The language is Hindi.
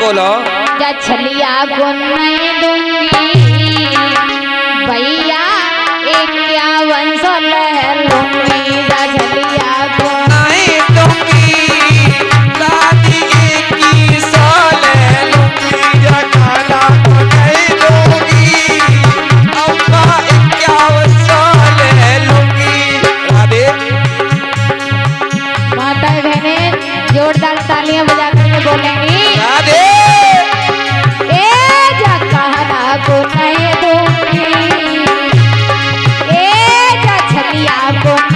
बोलो। जा छलिया को नहीं दूंगी भैया 51 सोलह लूंगी। जा छलिया को नहीं दूंगी दादी 21 सोलह लूंगी। जा खाला को नहीं दूंगी अम्मा 51 सोलह लूंगी। राधे माता बहने जोरदार तालियां बजा करके बोलेंगी राधे। ए जा कहना को नहीं दूंगी, ए जा छलिया को